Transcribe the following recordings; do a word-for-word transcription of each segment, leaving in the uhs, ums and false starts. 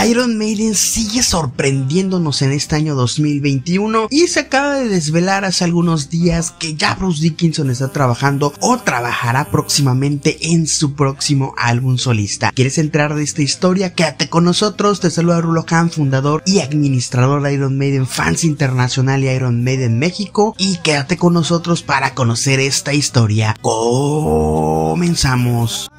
Iron Maiden sigue sorprendiéndonos en este año dos mil veintiuno y se acaba de desvelar hace algunos días que ya Bruce Dickinson está trabajando o trabajará próximamente en su próximo álbum solista. ¿Quieres entrar de esta historia? Quédate con nosotros. Te saluda Rulo Han, fundador y administrador de Iron Maiden Fans Internacional y Iron Maiden México, y quédate con nosotros para conocer esta historia. Comenzamos.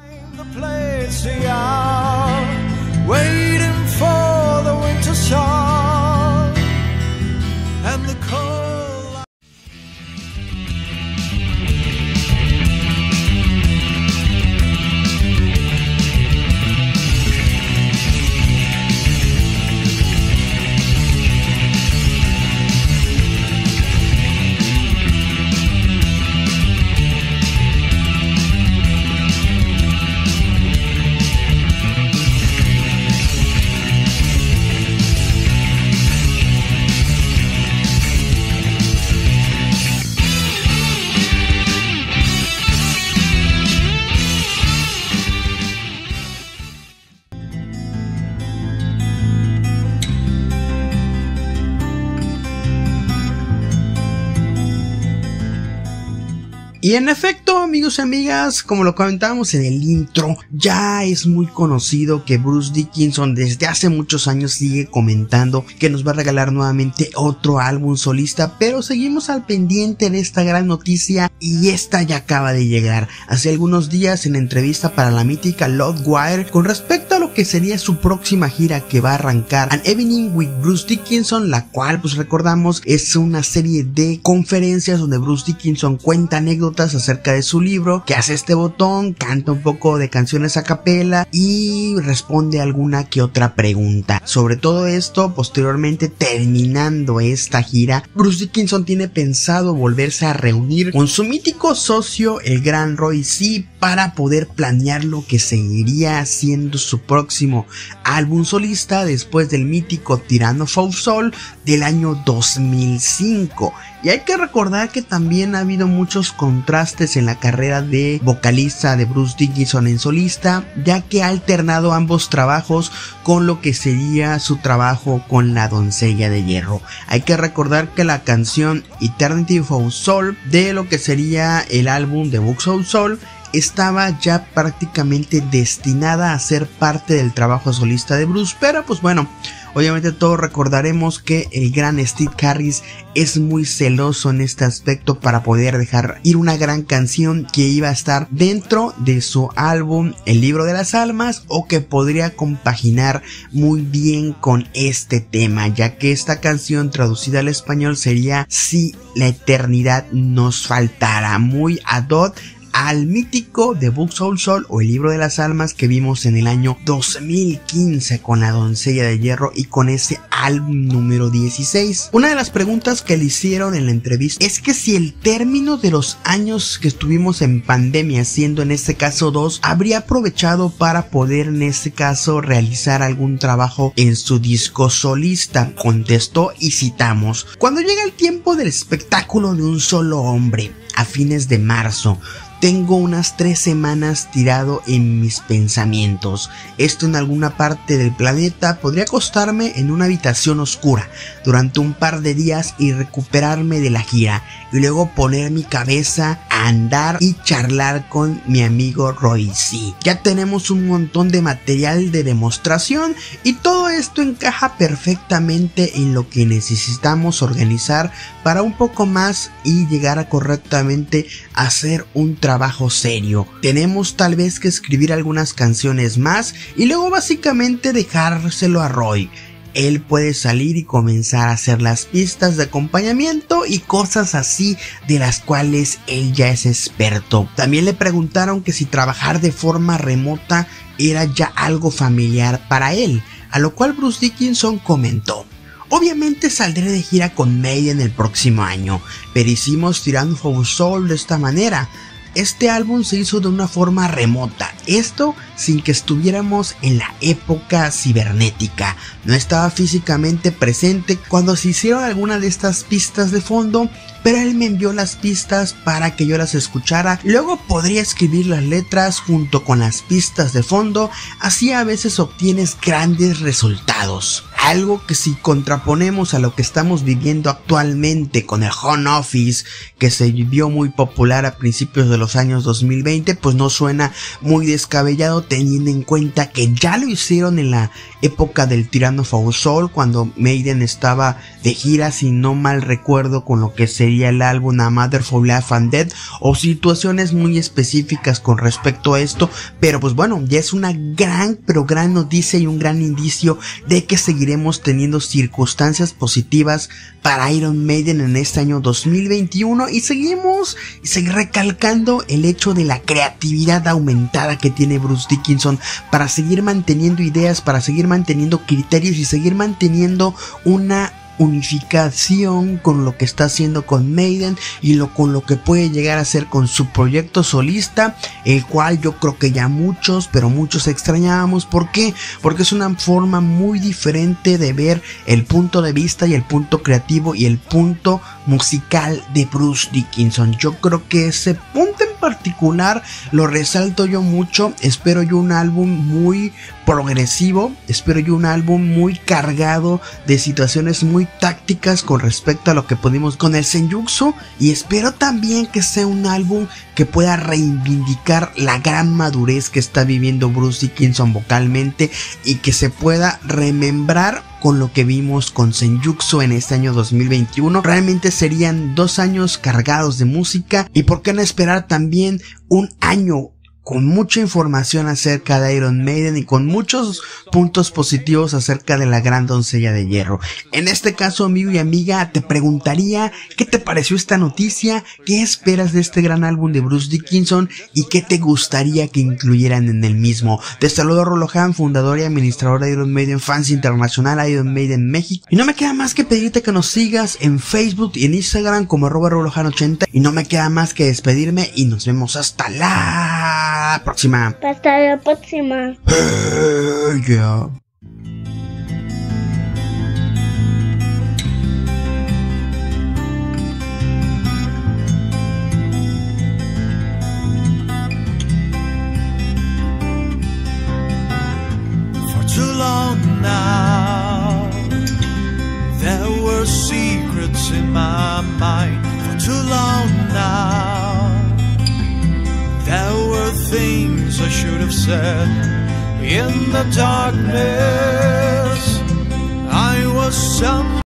Y en efecto, amigos y amigas, como lo comentábamos en el intro, ya es muy conocido que Bruce Dickinson desde hace muchos años sigue comentando que nos va a regalar nuevamente otro álbum solista, pero seguimos al pendiente de esta gran noticia y esta ya acaba de llegar. Hace algunos días, en entrevista para la mítica Loudwire, con respecto a lo que sería su próxima gira que va a arrancar, An Evening with Bruce Dickinson, la cual pues recordamos es una serie de conferencias donde Bruce Dickinson cuenta anécdotas acerca de su libro, que hace este botón, canta un poco de canciones a capela y responde alguna que otra pregunta. Sobre todo esto, posteriormente, terminando esta gira, Bruce Dickinson tiene pensado volverse a reunir con su mítico socio, el gran Roy C, para poder planear lo que seguiría siendo su próximo álbum solista después del mítico Tyranny of Soul del año dos mil cinco. Y hay que recordar que también ha habido muchos contrastes en la carrera de vocalista de Bruce Dickinson en solista, ya que ha alternado ambos trabajos con lo que sería su trabajo con la Doncella de Hierro. Hay que recordar que la canción Eternity of Soul de lo que sería el álbum de Books of Soul estaba ya prácticamente destinada a ser parte del trabajo solista de Bruce, pero pues bueno, obviamente todos recordaremos que el gran Steve Harris es muy celoso en este aspecto para poder dejar ir una gran canción que iba a estar dentro de su álbum El Libro de las Almas, o que podría compaginar muy bien con este tema, ya que esta canción traducida al español sería Si la eternidad nos faltara, muy ad hoc al mítico The Books of Soul o El Libro de las Almas que vimos en el año dos mil quince con la Doncella de Hierro y con ese álbum número dieciséis. Una de las preguntas que le hicieron en la entrevista es que si el término de los años que estuvimos en pandemia, siendo en este caso dos, habría aprovechado para poder en este caso realizar algún trabajo en su disco solista. Contestó y citamos: cuando llega el tiempo del espectáculo de un solo hombre, a fines de marzo, tengo unas tres semanas tirado en mis pensamientos. Esto en alguna parte del planeta podría acostarme en una habitación oscura durante un par de días y recuperarme de la gira, y luego poner mi cabeza a andar y charlar con mi amigo Roy C. Ya tenemos un montón de material de demostración y todo esto encaja perfectamente en lo que necesitamos organizar para un poco más y llegar a correctamente hacer un trabajo serio. Tenemos tal vez que escribir algunas canciones más y luego básicamente dejárselo a Roy. Él puede salir y comenzar a hacer las pistas de acompañamiento y cosas así de las cuales él ya es experto. También le preguntaron que si trabajar de forma remota era ya algo familiar para él, a lo cual Bruce Dickinson comentó: obviamente saldré de gira con Maiden el próximo año, pero hicimos Tyranny of Soul de esta manera. este álbum se hizo de una forma remota, esto sin que estuviéramos en la época cibernética, no estaba físicamente presente cuando se hicieron algunas de estas pistas de fondo, pero él me envió las pistas para que yo las escuchara, luego podría escribir las letras junto con las pistas de fondo, así a veces obtienes grandes resultados. Algo que si contraponemos a lo que estamos viviendo actualmente con el home office, que se vio muy popular a principios de los años dos mil veinte, pues no suena muy descabellado teniendo en cuenta que ya lo hicieron en la época del Tyranny of Our Soul, cuando Maiden estaba de gira, si no mal recuerdo, con lo que sería el álbum A Matter for Life and Death, o situaciones muy específicas con respecto a esto, pero pues bueno, ya es una gran, pero gran noticia y un gran indicio de que seguiremos teniendo circunstancias positivas para Iron Maiden en este año dos mil veintiuno, y seguimos y seguir recalcando el hecho de la creatividad aumentada que tiene Bruce Dickinson para seguir manteniendo ideas, para seguir manteniendo criterios y seguir manteniendo una unificación con lo que está haciendo con Maiden y lo con lo que puede llegar a hacer con su proyecto solista, el cual yo creo que ya muchos, pero muchos extrañábamos. ¿Por qué? Porque es una forma muy diferente de ver el punto de vista y el punto creativo y el punto musical de Bruce Dickinson. Yo creo que ese punto en particular lo resalto yo mucho. Espero yo un álbum muy progresivo, espero yo un álbum muy cargado de situaciones muy tácticas con respecto a lo que pudimos con el Senjutsu, y espero también que sea un álbum que pueda reivindicar la gran madurez que está viviendo Bruce Dickinson vocalmente y que se pueda remembrar con lo que vimos con Senjutsu en este año dos mil veintiuno. Realmente serían dos años cargados de música, y por qué no esperar también un año con mucha información acerca de Iron Maiden y con muchos puntos positivos acerca de la gran doncella de hierro. En este caso, amigo y amiga, te preguntaría ¿qué te pareció esta noticia? ¿Qué esperas de este gran álbum de Bruce Dickinson? ¿Y qué te gustaría que incluyeran en el mismo? Te saludo, Rolohan, fundador y administrador de Iron Maiden Fans Internacional, Iron Maiden México. Y no me queda más que pedirte que nos sigas en Facebook y en Instagram como arroba Rolohan ochenta. Y no me queda más que despedirme y nos vemos hasta la próxima. Hasta la próxima. Hey, yeah. For too long now, there were secrets in my mind. For too long now, there were things I should have said. In the darkness, I was some